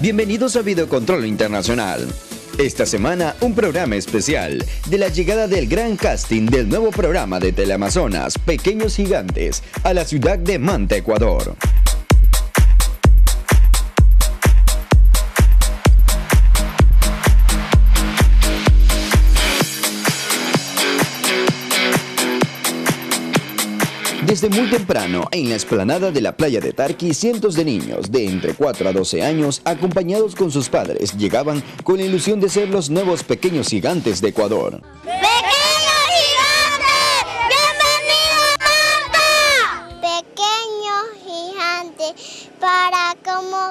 Bienvenidos a Videocontrol Internacional. Esta semana, un programa especial de la llegada del gran casting del nuevo programa de Teleamazonas, Pequeños Gigantes, a la ciudad de Manta, Ecuador. Desde muy temprano, en la explanada de la playa de Tarqui, cientos de niños de entre 4 a 12 años, acompañados con sus padres, llegaban con la ilusión de ser los nuevos pequeños gigantes de Ecuador. ¡Pequeños gigantes! ¡Bienvenidos a Manta! Pequeños gigantes, para como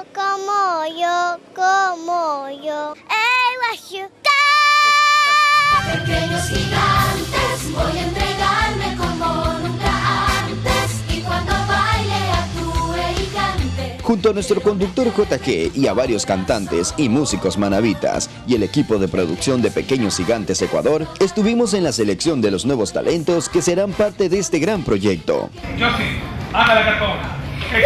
yo. ¡Hey, what you got! Pequeños gigantes, voy a entregarme como nunca antes. Y cuando baile, actúe y cante. Junto a nuestro conductor JG y a varios cantantes y músicos manavitas y el equipo de producción de Pequeños Gigantes Ecuador, estuvimos en la selección de los nuevos talentos que serán parte de este gran proyecto. Yo sí, Ana la Cartona.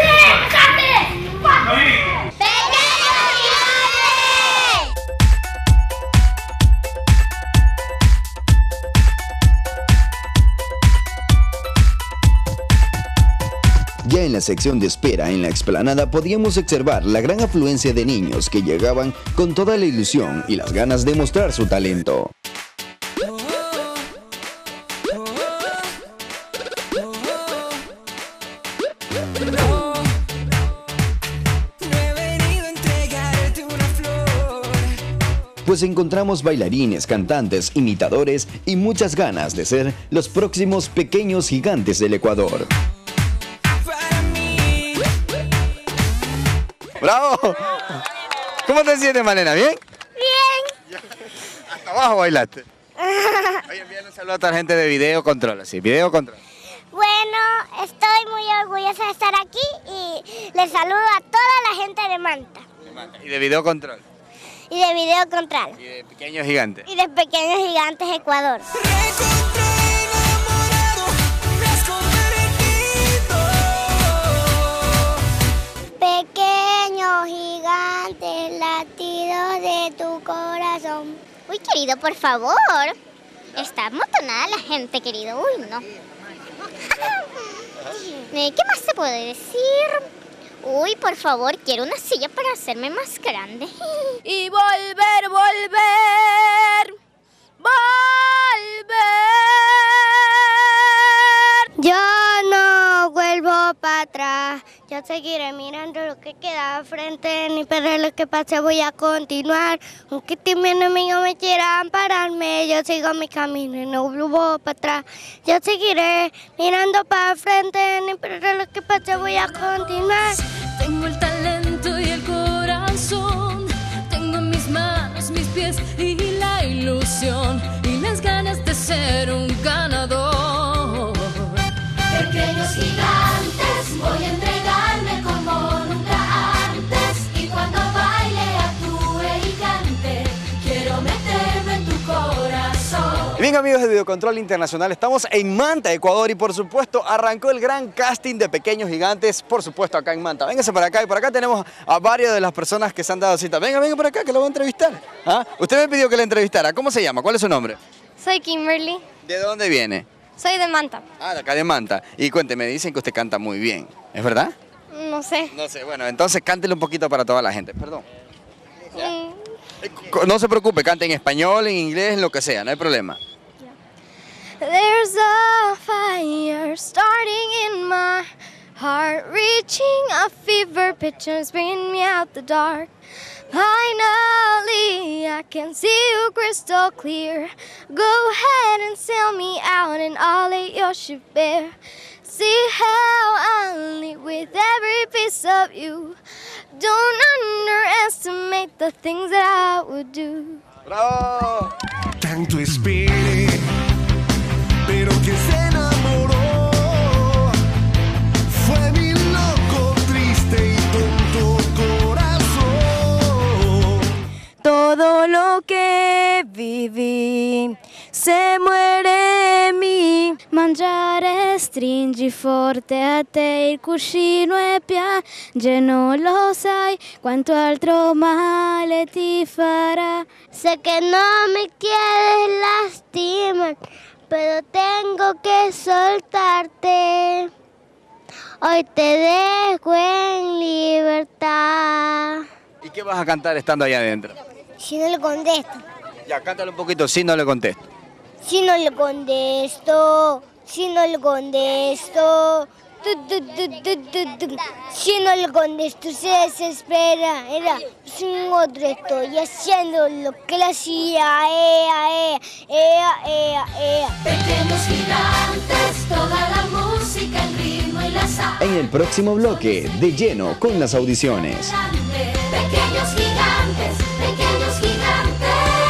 Ya en la sección de espera en la explanada podíamos observar la gran afluencia de niños que llegaban con toda la ilusión y las ganas de mostrar su talento. Pues encontramos bailarines, cantantes, imitadores y muchas ganas de ser los próximos pequeños gigantes del Ecuador. ¡Bravo! ¿Cómo te sientes, Malena? ¿Bien? Bien. Hasta abajo bailaste. Oye, envíale un saludo a toda la gente de Videocontrol, así, Videocontrol. Bueno, estoy muy orgullosa de estar aquí y les saludo a toda la gente de Manta. Y de Videocontrol. Y de Videocontrol. Y de Pequeños Gigantes. Y de Pequeños Gigantes Ecuador. Pequeños gigantes, latidos de tu corazón. Uy, querido, por favor. Está amontonada la gente, querido. Uy, no. ¿Qué más se puede decir? Uy, por favor, quiero una silla para hacerme más grande. Y volver. Yo no vuelvo para atrás. Yo seguiré mirando lo que queda al frente, ni perder lo que pase, voy a continuar. Aunque mis enemigos me quieran pararme, yo sigo mi camino y no vuelvo para atrás. Yo seguiré mirando para el frente, ni perder lo que pase, voy a continuar. Tengo el talento y el corazón. Tengo en mis manos, mis pies y la ilusión. Y las ganas de ser un ganador. Pequeños gigantes, voy a entregarme como nunca antes. Y cuando baile, actúe y cante, quiero meterme en tu corazón. Bien, amigos de Videocontrol Internacional, estamos en Manta, Ecuador, y por supuesto arrancó el gran casting de Pequeños Gigantes, por supuesto acá en Manta. Vénganse para acá, y por acá tenemos a varias de las personas que se han dado cita. Venga por acá que lo voy a entrevistar. ¿Ah? Usted me pidió que la entrevistara. ¿Cómo se llama? ¿Cuál es su nombre? Soy Kimberly, ¿De dónde viene? soy de Manta. Ah, de acá de Manta. Y cuénteme, dicen que usted canta muy bien. ¿Es verdad? No sé. No sé, bueno, entonces cántele un poquito para toda la gente. Perdón. No se preocupe, cante en español, en inglés, en lo que sea, no hay problema. There's a fire starting in my heart, reaching a fever pitch and it's bringing me out the dark. Finally, I can see you crystal clear. Go ahead and sail me out and I'll let your ship bear. See how I lead with every piece of you. Don't underestimate the things that I would do. ¡Bravo! Tanto esperé, pero que se enamoró. Fue mi loco, triste y tonto corazón. Todo lo que viví se muere en mí. Mangiare stringi forte a te il cuscino e piange, non lo sai quanto altro male ti fará. Sé que no me quieres lastimar, pero tengo que soltarte. Hoy te dejo en libertad. ¿Y qué vas a cantar estando allá adentro? Si no le contesto, Ya, cántale un poquito, si no le contesto. si no le contesto, si no le contesto. Si no le contesto se desespera. Era sin otro estoy haciendo lo que le hacía. Pequeños gigantes, toda la música, el ritmo y la sal. En el próximo bloque, de lleno con las audiciones. Pequeños gigantes, pequeños gigantes.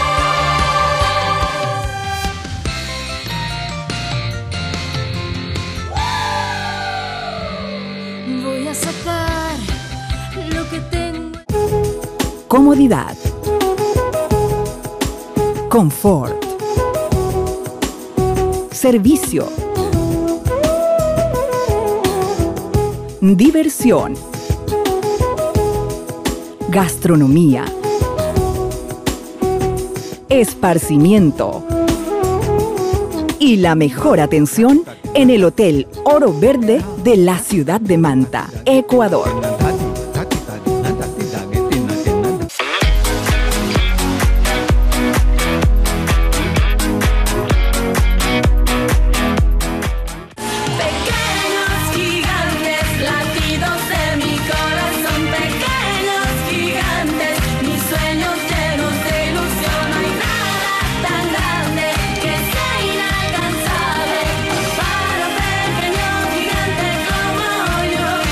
Voy a sacar lo que tengo. Comodidad. Confort. Servicio. Diversión. Gastronomía. Esparcimiento. Y la mejor atención en el Hotel Oro Verde de la ciudad de Manta, Ecuador. Pequeños gigantes, latidos de mi corazón. Pequeños gigantes, mis sueños llenos de ilusión. No hay nada tan grande que sea inalcanzable para un pequeño gigante como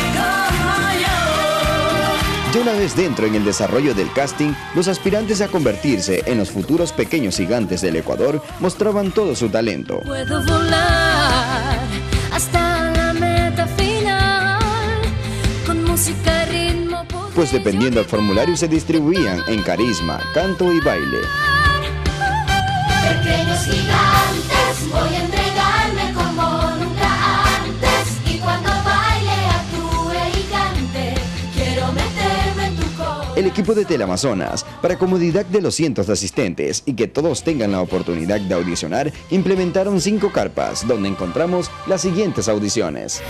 yo. Ya una vez dentro en el desarrollo del casting, los aspirantes a convertirse en los futuros pequeños gigantes del Ecuador mostraban todo su talento. Puedo volar hasta la meta final con música y ritmo. Pues dependiendo del formulario se distribuían en carisma, canto y baile. Pequeños gigantes, voy a entregarme como nunca antes. Y cuando baile, actúe y cante, quiero meterme en tu corazón. El equipo de Teleamazonas, para comodidad de los cientos de asistentes y que todos tengan la oportunidad de audicionar, implementaron 5 carpas, donde encontramos las siguientes audiciones.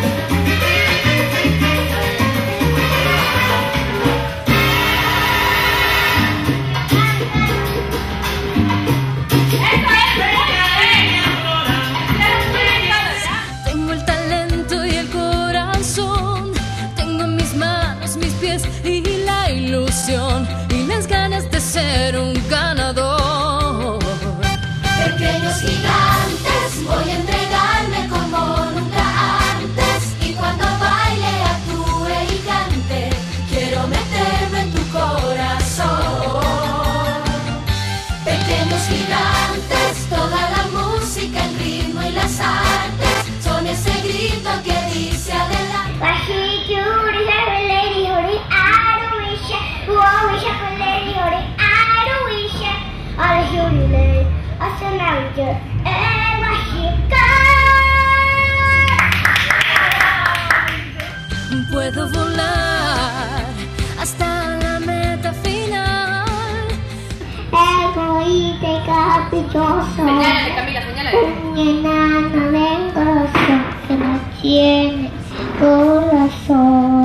Tengo el talento y el corazón, tengo en mis manos, mis pies y la ilusión y las ganas de ser un ganador. Pequeños gigantes, voy a entregarme como nunca antes. Y cuando baile, actúe y cante, quiero meterme en tu corazón. Pequeños gigantes, toda la música, el ritmo y las artes son ese grito que dice adelante. Puedo volar hasta la meta final. Egoísta y caprichoso. Señálale, Camila, señálale. Un enano vengoso que no tiene corazón.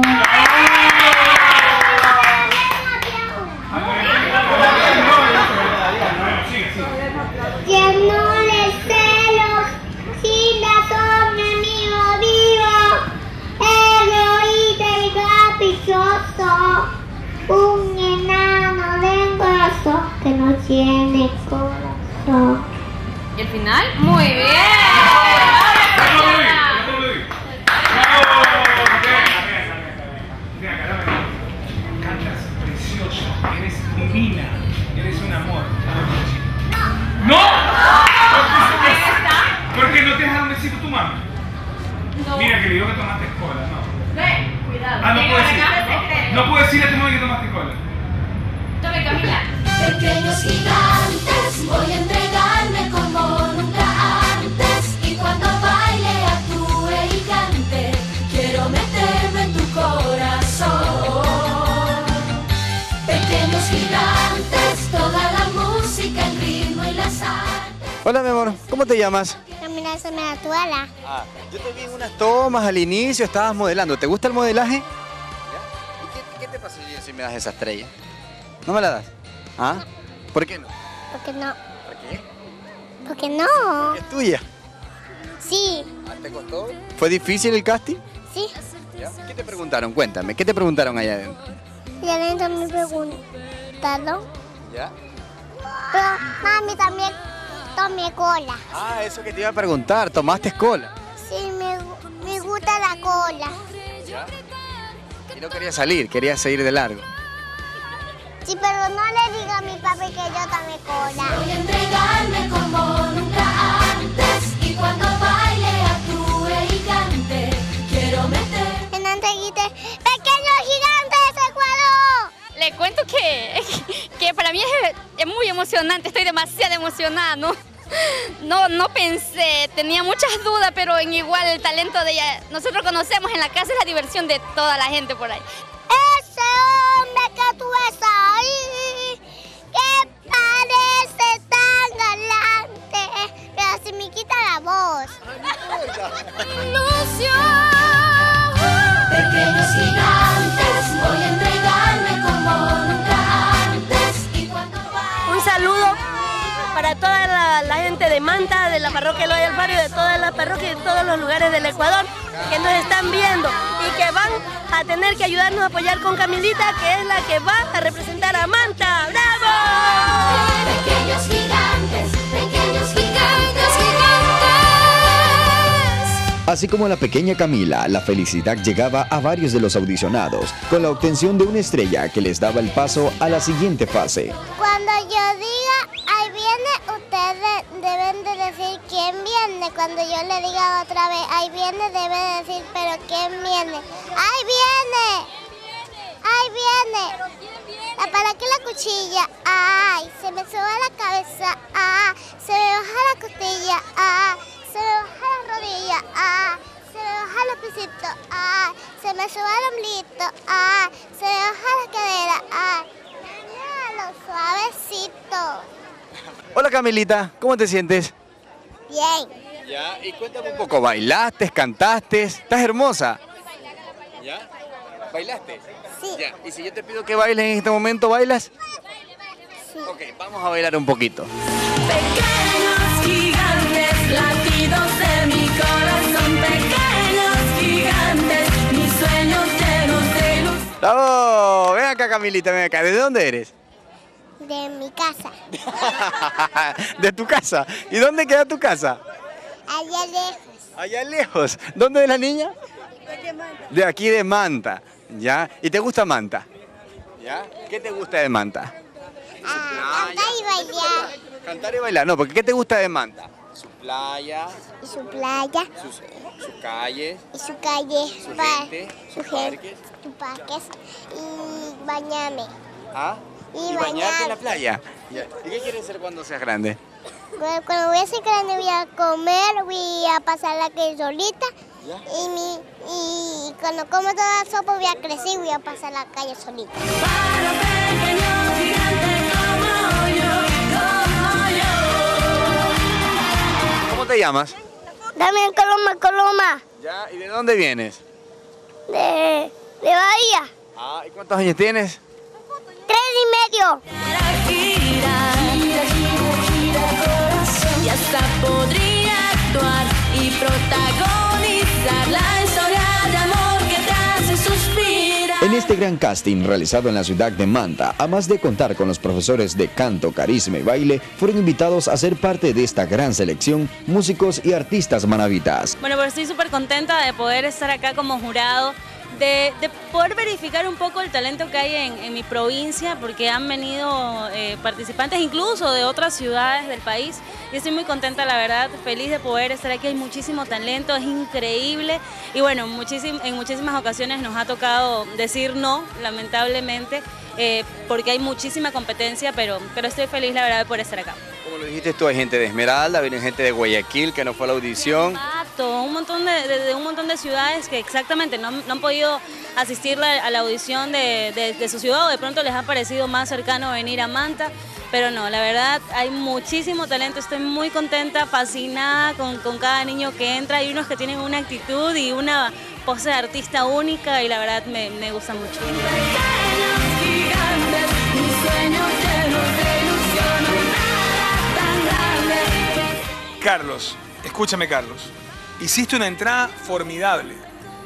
Llenándole celos, sin razón, amigo vivo. Egoísta y caprichoso. Un enano vengoso que no tiene corazón. ¿Y el final? Muy bien. Cantas preciosa, eres divina, eres un amor. ¡No! ¿Por qué no te deja un besito tu mamá? No. Mira que le digo que tomaste cola, ¿no? Ve, cuidado. Ah, no Llega puedo la decir. casa secreta. No puedo decirle a tu mamá que tomaste cola. Tome, Camila. Pequeños gigantes, voy a entregarme como nunca antes. Y cuando Hola, mi amor, ¿cómo te llamas? Camila se me actuala. Ah, yo te vi en unas tomas al inicio, estabas modelando. ¿Te gusta el modelaje? ¿Y qué te pasaría si me das esa estrella? ¿No me la das? ¿Ah? ¿Por qué no? ¿Por qué no? ¿Por qué? ¿Por qué no? ¿Es tuya? Sí, ¿Te costó? ¿Fue difícil el casting? sí. ¿Ya? ¿Qué te preguntaron? Cuéntame, ¿qué te preguntaron allá adentro? Y adentro me preguntaron. ¿Ya? Pero mami también tomé cola. Ah, eso que te iba a preguntar, ¿tomaste cola? Sí, me gusta la cola. ¿Ya? Y no quería salir, quería seguir de largo. Sí, pero no le diga a mi papi que yo tomé cola. Voy a entregarme como nunca antes y cuando baile, actúe y cante, quiero meter. En entreguite, pequeños gigantes de Ecuador. Le cuento que para mí es muy emocionante, estoy demasiado emocionada, ¿no? No pensé, tenía muchas dudas, pero en igual el talento de ella, nosotros conocemos en la casa, es la diversión de toda la gente por ahí. Ese hombre que tú ves ahí, que parece tan galante, pero se me quita la voz. Pequeños gigantes, voy a entregarme como nunca antes y cuando baile. Un saludo para toda la gente de Manta, de la parroquia Eloy Alfaro, de todas las parroquias, de todos los lugares del Ecuador que nos están viendo y que van a tener que ayudarnos a apoyar con Camilita, que es la que va a representar a Manta. ¡Bravo! Pequeños gigantes, pequeños gigantes, gigantes. Así como la pequeña Camila, la felicidad llegaba a varios de los audicionados, con la obtención de una estrella que les daba el paso a la siguiente fase. Cuando yo diga, ahí viene, ustedes deben de decir quién viene. Cuando yo le diga otra vez, ahí viene, deben decir, pero quién viene. ¡Ahí viene! ¡Ahí viene! ¿Para qué la cuchilla? ¡Ay! Se me sube la cabeza. ¡Ah! Se me baja la costilla. ¡Ah! Se me baja la rodilla. ¡Ah! Se me baja los pisitos. ¡Ah! Se me sube el omblito. ¡Ah! Se me baja la cadera. ¡Ah! Lo suavecito. Hola, Camilita, ¿cómo te sientes? Bien. Ya, y cuéntame un poco, ¿bailaste, cantaste? ¿Estás hermosa? ¿Ya? ¿Bailaste? Sí. Ya, y si yo te pido que bailes en este momento, ¿bailas? Sí. Ok, vamos a bailar un poquito. Pequeños gigantes, latidos de mi corazón. Pequeños gigantes, mis sueños llenos de luz. ¡Vamos! Ven acá, Camilita, ven acá. ¿De dónde eres? De mi casa. ¿De tu casa? ¿Y dónde queda tu casa? Allá lejos. Allá lejos. ¿Dónde es la niña? De aquí de Manta. ¿Ya? ¿Y te gusta Manta? ¿Ya? ¿Qué te gusta de Manta? Cantar y bailar. Cantar y bailar. No, porque ¿qué te gusta de Manta? Su playa, Y su playa. su calle, Y su calle. su gente, sus gente, sus parques. Y bañarme. ¿ah? Y bañarte en la bañar. playa. Ya. ¿Y qué quieres ser cuando seas grande? Cuando voy a ser grande voy a comer, voy a pasar la calle solita. Y cuando como toda la sopa voy a crecer y voy a pasar la calle solita. Para pequeños gigantes como yo. ¿Cómo te llamas? Dame Coloma. ¿Ya? ¿Y de dónde vienes? De Bahía. Ah, ¿y cuántos años tienes? 3 y medio. Gira, corazón. Y hasta podría actuar y protagonizar la historia de amor que te hace suspirar. En este gran casting realizado en la ciudad de Manta, además de contar con los profesores de canto, carisma y baile, fueron invitados a ser parte de esta gran selección músicos y artistas manavitas. Bueno, pues estoy súper contenta de poder estar acá como jurado, de poder verificar un poco el talento que hay en mi provincia, porque han venido participantes incluso de otras ciudades del país. Y estoy muy contenta, la verdad, feliz de poder estar aquí. Hay muchísimo talento, es increíble. Y bueno, en muchísimas ocasiones nos ha tocado decir no, lamentablemente, porque hay muchísima competencia, pero estoy feliz, la verdad, por estar acá. Como lo dijiste tú, hay gente de Esmeralda, viene gente de Guayaquil que no fue a la audición. Exacto, un montón de ciudades que exactamente no han podido asistir a la audición de su ciudad, o de pronto les ha parecido más cercano venir a Manta. pero no, la verdad hay muchísimo talento, estoy muy contenta, fascinada con cada niño que entra. Hay unos que tienen una actitud y una pose de artista única y la verdad me gusta mucho. Carlos, escúchame Carlos, hiciste una entrada formidable,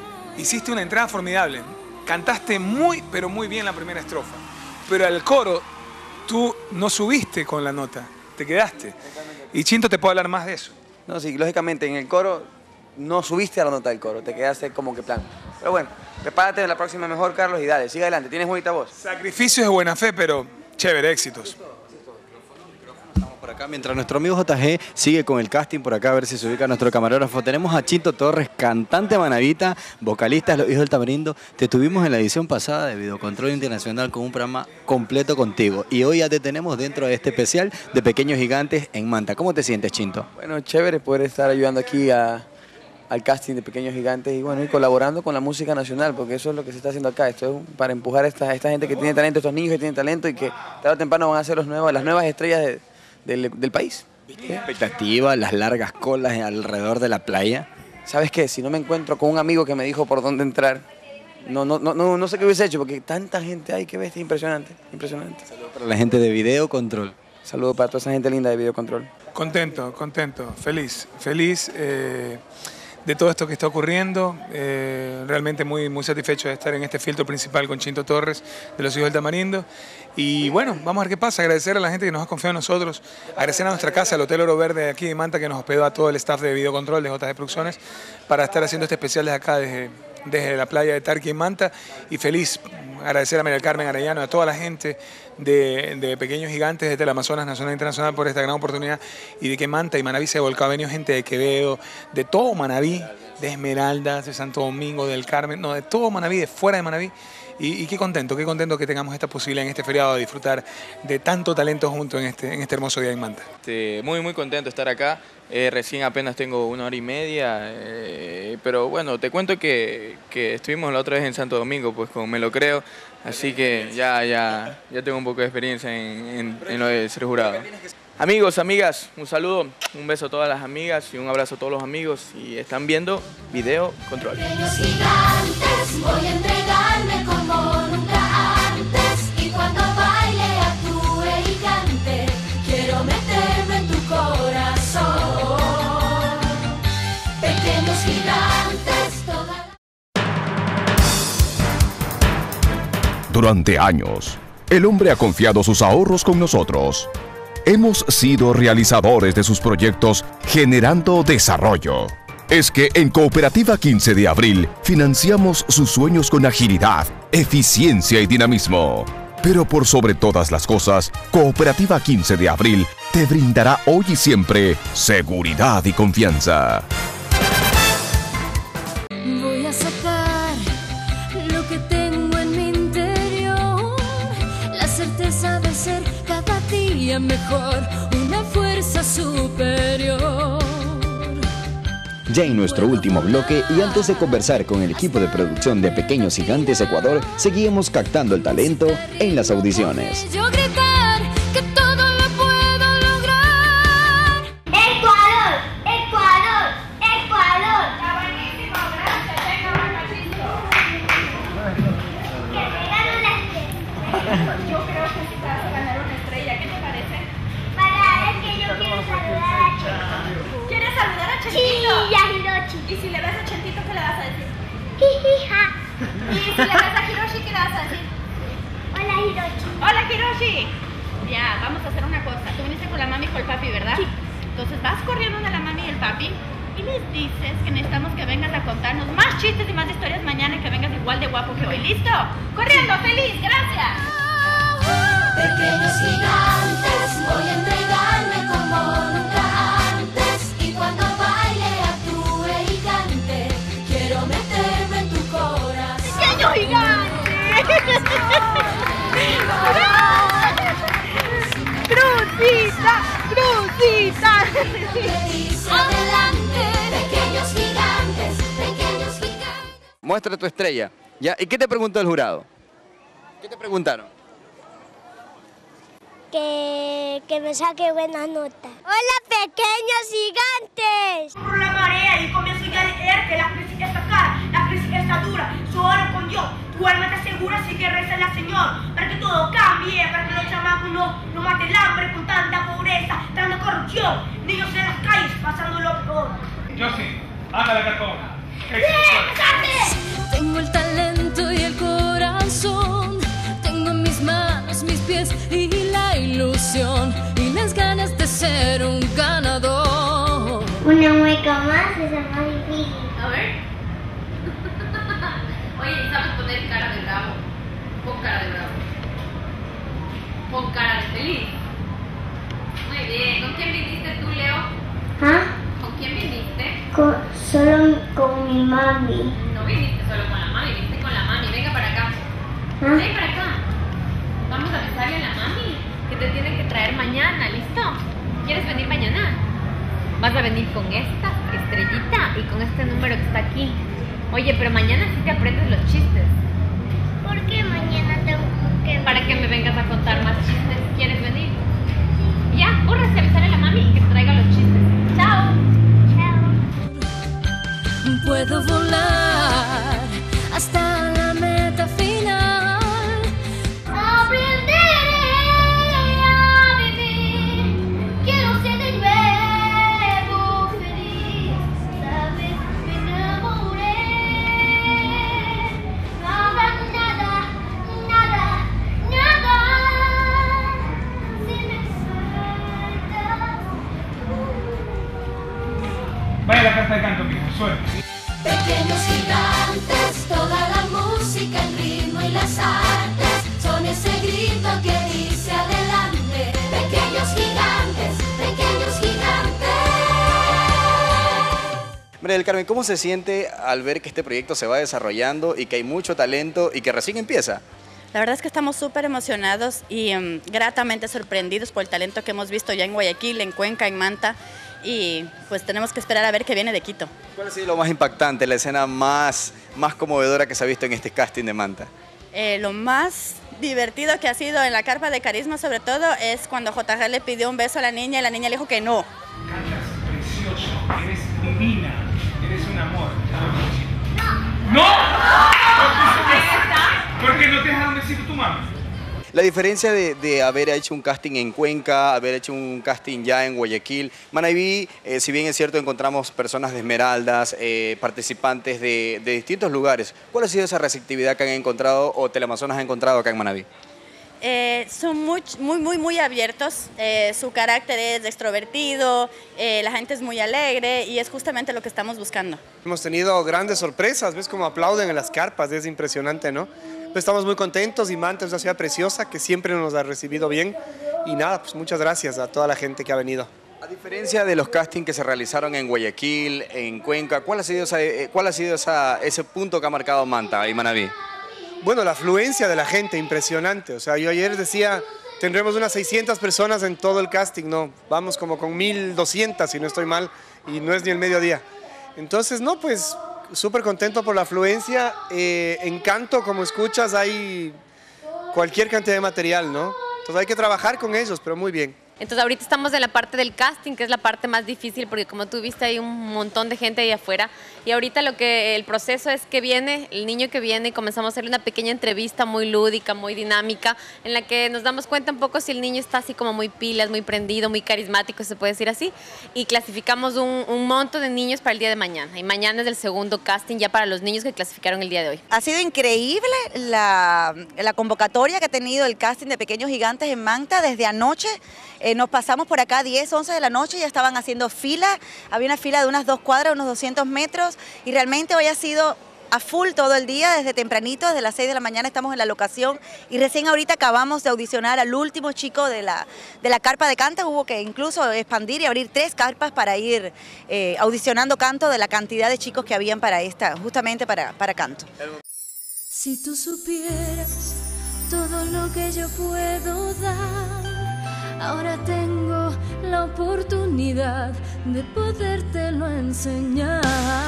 cantaste muy pero muy bien la primera estrofa, pero al coro tú no subiste con la nota, te quedaste, y Chinto te puede hablar más de eso. No, sí, lógicamente en el coro no subiste a la nota del coro, te quedaste como que plan. Pero bueno, prepárate en la próxima mejor, Carlos, y dale, sigue adelante, tienes bonita voz. Sacrificios de buena fe, pero chévere, éxitos. Por acá, mientras nuestro amigo JG sigue con el casting por acá, a ver si se ubica nuestro camarógrafo, tenemos a Chinto Torres, cantante manabita, vocalista de Los Hijos del Tamarindo. Te tuvimos en la edición pasada de Videocontrol Internacional con un programa completo contigo y hoy ya te tenemos dentro de este especial de Pequeños Gigantes en Manta. ¿Cómo te sientes, Chinto? Bueno, chévere poder estar ayudando aquí al casting de Pequeños Gigantes y bueno, y colaborando con la música nacional, porque eso es lo que se está haciendo acá. Esto es para empujar a esta gente que tiene talento, estos niños que tienen talento y que tarde o temprano van a ser las nuevas estrellas del país. ¿Viste expectativa, las largas colas alrededor de la playa? ¿Sabes qué? Si no me encuentro con un amigo que me dijo por dónde entrar, no sé qué hubiese hecho, porque tanta gente hay que ves, es impresionante, impresionante. Saludos para la gente de Videocontrol. Saludos para toda esa gente linda de Videocontrol. Contento, feliz de todo esto que está ocurriendo, realmente muy satisfecho de estar en este filtro principal con Chinto Torres de Los Hijos del Tamarindo. Y bueno, vamos a ver qué pasa, agradecer a la gente que nos ha confiado en nosotros, agradecer a nuestra casa, el Hotel Oro Verde de aquí de Manta, que nos hospedó a todo el staff de Videocontrol, de JG Producciones, para estar haciendo este especial desde acá, desde la playa de Tarqui en Manta, y feliz, agradecer a María del Carmen Arellano, a toda la gente de Pequeños Gigantes desde el Amazonas Nacional e Internacional por esta gran oportunidad, y de que Manta y Manabí se volcó, ha venido gente de Quevedo, de todo Manabí, de Esmeraldas, de Santo Domingo, del Carmen, no, de todo Manabí, de fuera de Manabí. Y qué contento que tengamos esta posibilidad en este feriado de disfrutar de tanto talento junto en este hermoso día en Manta. Muy contento de estar acá. Recién apenas tengo 1 hora y media, pero bueno, te cuento que estuvimos la otra vez en Santo Domingo, pues con Me Lo Creo, así que ya tengo un poco de experiencia en lo de ser jurado. Amigos, amigas, un saludo, un beso a todas las amigas y un abrazo a todos los amigos, y están viendo Videocontrol. Pequeños gigantes, voy a entregarme como nunca antes, y cuando baile, actúe y cante, quiero meterme en tu corazón. Pequeños gigantes, Durante años, el hombre ha confiado sus ahorros con nosotros. Hemos sido realizadores de sus proyectos generando desarrollo. Es que en Cooperativa 15 de Abril financiamos sus sueños con agilidad, eficiencia y dinamismo. Pero por sobre todas las cosas, Cooperativa 15 de Abril te brindará hoy y siempre seguridad y confianza. voy a sacar lo que tengo en mi interior, la certeza de ser cada día mejor, una fuerza superior. Ya en nuestro último bloque y antes de conversar con el equipo de producción de Pequeños Gigantes Ecuador, seguíamos captando el talento en las audiciones. Yo gritar que todo lo puedo lograr. Ecuador, Ecuador, Ecuador. Está buenísimo, gracias. Venga, Bacachito. Que me gane una estrella. Yo creo que sí te vas a ganar una estrella. ¿Qué te parece? Es que yo quiero saludar a Chentito. ¿Quieres saludar a Chentito? Sí, a Hiroshi. ¿Y si le ves a Chentito, qué le vas a decir? Jijija. ¿Y si le ves a Hiroshi, qué le vas a decir? Hola, Hiroshi. ¡Hola, Hiroshi! Ya, vamos a hacer una cosa. Tú viniste con la mami y con el papi, ¿verdad? Sí. Entonces vas corriendo de la mami y el papi y les dices que necesitamos que vengas a contarnos más chistes y más historias mañana y que vengas igual de guapo que hoy. ¿Listo? ¡Corriendo, feliz! ¡Gracias! Pequeños gigantes, voy a entregarme como nunca antes, y cuando baile, actúe y cante, quiero meterme en tu corazón. ¡Pequeño gigante! ¡Crucita! ¡Crucita! Adelante, pequeños gigantes, pequeños gigantes. Muestra tu estrella. ¿Ya? ¿Y qué te preguntó el jurado? ¿Qué te preguntaron? Que que me saque buenas notas. ¡Hola, pequeños gigantes! Por la marea y comienzo ya a leer que la crisis está cara, la crisis está dura. Solo con Dios, tu alma te asegura, así que reza al Señor para que todo cambie, para que los chamacos no maten el hambre con tanta pobreza, tanta corrupción. Niños en las calles pasando lo peor. Yo sí, anda la cartona. Tengo el talento y el corazón, tengo en mis manos, mis pies y la ilusión y las ganas de ser un ganador. Una mueca más es más difícil. A ver. Oye, ¿sabes poner cara de bravo? Pon cara de bravo. Pon cara de feliz. Muy bien. ¿Con quién viniste tú, Leo? ¿Ah? ¿Con quién viniste? Solo con mi mami. No viniste solo con la mami, viniste con la mami. Venga para acá. ¿Ah? Ven para acá. Vamos a besarle a la mami, que te tiene que traer mañana, ¿listo? ¿Quieres venir mañana? Vas a venir con esta estrellita y con este número que está aquí. Oye, pero mañana sí te aprendes los chistes. ¿Por qué mañana tengo que...? Para que me vengas a contar más chistes. ¿Quieres venir? Ya, córrese a avisarle a la mami y que te traiga los chistes. ¡Chao! Puedo volar hasta la meta final. Aprenderé a vivir. Quiero ser de nuevo feliz. Sabes, me enamoré. Nada, nada, nada, nada. Si me sueltas. Vaya la carta de canto, mijo, suerte. Pequeños gigantes, toda la música, el ritmo y las artes son ese grito que dice adelante. Pequeños gigantes, pequeños gigantes. María del Carmen, ¿cómo se siente al ver que este proyecto se va desarrollando y que hay mucho talento y que recién empieza? La verdad es que estamos súper emocionados y gratamente sorprendidos por el talento que hemos visto ya en Guayaquil, en Cuenca, en Manta, y pues tenemos que esperar a ver qué viene de Quito. ¿Cuál ha sido lo más impactante, la escena más conmovedora que se ha visto en este casting de Manta? Lo más divertido que ha sido en la carpa de carisma, sobre todo, es cuando JG le pidió un beso a la niña y la niña le dijo que no. Cantas precioso, eres divina, eres un amor. ¡No! ¿Por qué no te dejaron decir tu mamá? La diferencia de haber hecho un casting en Cuenca, haber hecho un casting ya en Guayaquil. Manabí, si bien es cierto, encontramos personas de Esmeraldas, participantes de distintos lugares. ¿Cuál ha sido esa receptividad que han encontrado o Teleamazonas ha encontrado acá en Manabí? Son muy abiertos, su carácter es extrovertido, la gente es muy alegre y es justamente lo que estamos buscando. Hemos tenido grandes sorpresas, ves cómo aplauden en las carpas, es impresionante, ¿no? Pues estamos muy contentos y Manta es una ciudad preciosa que siempre nos ha recibido bien y nada, pues muchas gracias a toda la gente que ha venido. A diferencia de los castings que se realizaron en Guayaquil, en Cuenca, ¿cuál ha sido ese punto que ha marcado Manta y Manabí? Bueno, la afluencia de la gente, impresionante. O sea, yo ayer decía, tendremos unas 600 personas en todo el casting, no, vamos como con 1200 si no estoy mal, y no es ni el mediodía. Entonces, no, pues súper contento por la afluencia. En canto, como escuchas, hay cualquier cantidad de material, ¿no? Entonces hay que trabajar con ellos, pero muy bien. Entonces ahorita estamos en la parte del casting, que es la parte más difícil, porque como tú viste hay un montón de gente ahí afuera, y ahorita el proceso es que viene, el niño que viene, y comenzamos a hacerle una pequeña entrevista muy lúdica, muy dinámica, en la que nos damos cuenta un poco si el niño está así como muy pilas, muy prendido, muy carismático, se puede decir así, y clasificamos un monto de niños para el día de mañana, y mañana es el segundo casting ya para los niños que clasificaron el día de hoy. Ha sido increíble la convocatoria que ha tenido el casting de Pequeños Gigantes en Manta desde anoche. Nos pasamos por acá 10, 11 de la noche y ya estaban haciendo fila, había una fila de unas 2 cuadras, unos 200 metros y realmente hoy ha sido a full todo el día, desde tempranito, desde las 6 de la mañana estamos en la locación y recién ahorita acabamos de audicionar al último chico de la carpa de canto. Hubo que incluso expandir y abrir 3 carpas para ir audicionando canto de la cantidad de chicos que habían para justamente para canto. Si tú supieras todo lo que yo puedo dar, ahora tengo la oportunidad de podértelo enseñar.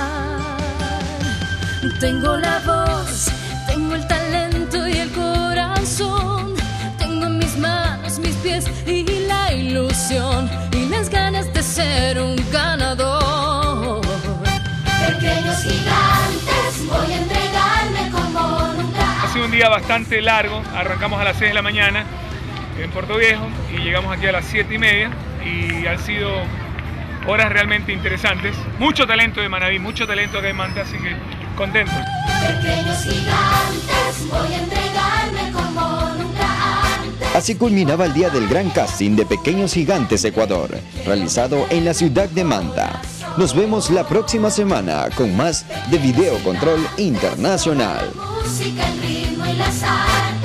Tengo la voz, tengo el talento y el corazón, tengo en mis manos, mis pies y la ilusión. ilusión y las ganas de ser un ganador. Pequeños gigantes, voy a entregarme como nunca. Ha sido un día bastante largo, arrancamos a las 6 de la mañana en Puerto Viejo y llegamos aquí a las 7:30 y han sido horas realmente interesantes. Mucho talento de Manaví, mucho talento de Manta, así que contento. Pequeños gigantes, voy a entregarme como nunca antes. Así culminaba el día del gran casting de Pequeños Gigantes Ecuador, realizado en la ciudad de Manta. Nos vemos la próxima semana con más de Video Control Internacional. Música, el ritmo y la sal.